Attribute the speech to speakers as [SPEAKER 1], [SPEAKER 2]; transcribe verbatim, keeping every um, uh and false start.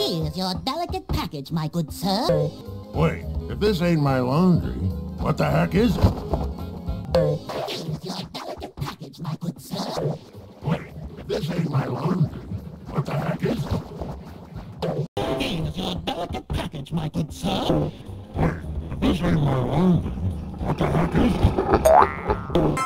[SPEAKER 1] Here's your delicate package, my good sir.
[SPEAKER 2] Wait, if this ain't my laundry, what the heck is it?
[SPEAKER 1] Here's your delicate package, my good sir.
[SPEAKER 2] Wait, if this ain't my laundry, what the heck is it?
[SPEAKER 1] Here's your delicate package, my good sir.
[SPEAKER 2] Wait, if this ain't my laundry, what the heck is it?